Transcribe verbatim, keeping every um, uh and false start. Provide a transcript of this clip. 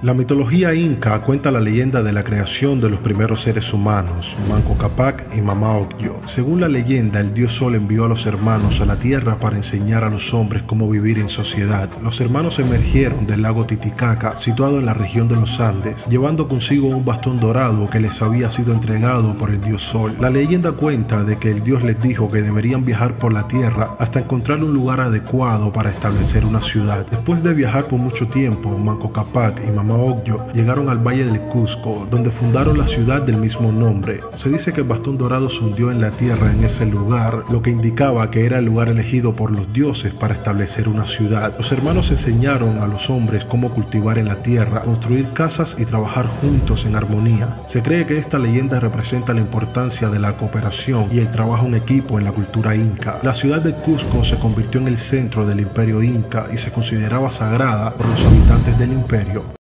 La mitología inca cuenta la leyenda de la creación de los primeros seres humanos, Manco Cápac y Mama Ocllo. Según la leyenda, el dios Sol envió a los hermanos a la tierra para enseñar a los hombres cómo vivir en sociedad. Los hermanos emergieron del lago Titicaca, situado en la región de los Andes, llevando consigo un bastón dorado que les había sido entregado por el dios Sol. La leyenda cuenta de que el dios les dijo que deberían viajar por la tierra hasta encontrar un lugar adecuado para establecer una ciudad. Después de viajar por mucho tiempo, Manco Cápac y Mama Ocllo llegaron al valle del Cusco, donde fundaron la ciudad del mismo nombre. Se dice que el bastón dorado se hundió en la tierra en ese lugar, lo que indicaba que era el lugar elegido por los dioses para establecer una ciudad. Los hermanos enseñaron a los hombres cómo cultivar en la tierra, construir casas y trabajar juntos en armonía. Se cree que esta leyenda representa la importancia de la cooperación y el trabajo en equipo en la cultura inca. La ciudad de Cusco se convirtió en el centro del imperio inca y se consideraba sagrada por los habitantes del imperio.